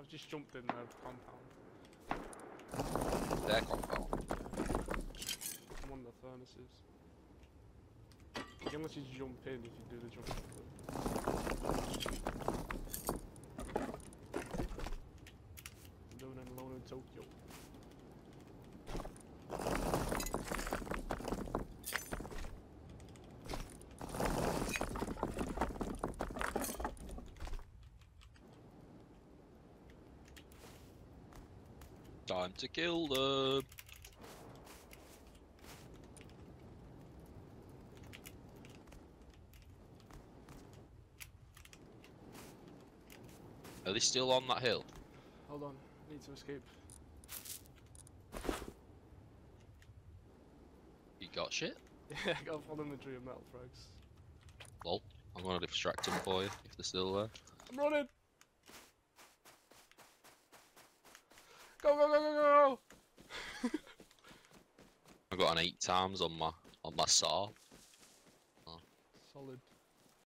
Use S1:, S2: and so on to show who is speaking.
S1: I've just jumped in their compound.
S2: Their compound.
S1: I'm one of the furnaces. You can literally jump in if you do the jump. I'm doing it alone in Tokyo.
S2: Time to kill them. Are they still on that hill?
S1: Hold on, need to escape.
S2: You got shit?
S1: Yeah, I gotta follow them through your metal frags.
S2: Lol. I'm gonna distract them for you if they're still there.
S1: I'm running! Go, go, go, go, go!
S2: I've got an 8 times on my saw. Oh.
S1: Solid.